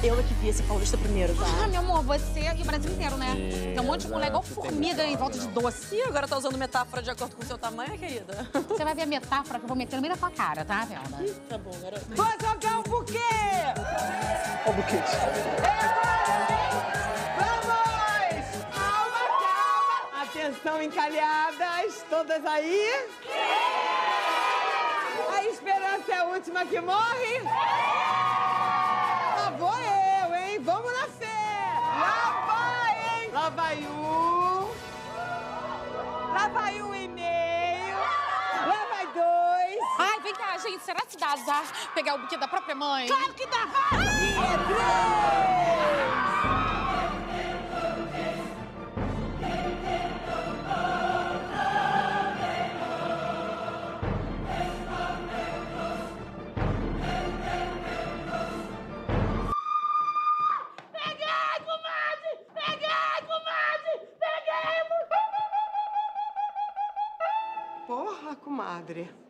Eu é que vi esse paulista primeiro, tá? Ah, meu amor, você e o Brasil inteiro, né? Tem um monte de mulher igual formiga em volta de doce. Ih, agora tá usando metáfora de acordo com o seu tamanho, querida? Você vai ver a metáfora que eu vou meter no meio da tua cara, tá, Velda? Tá bom, garoto. Vou jogar um buquê! Olha o buquete. Vamos! Calma, calma! Atenção, encalhadas, todas aí? A esperança é a última que morre? Lá vou eu, hein? Vamos na fé! Lá vai, hein? Lá vai um. Lá vai 1,5. Lá vai 2. Ai, vem cá, gente. Será que dá azar pegar o buquê da própria mãe? Claro que dá! E 3. Peguei, comadre! Peguei, comadre! Peguei! Porra, comadre.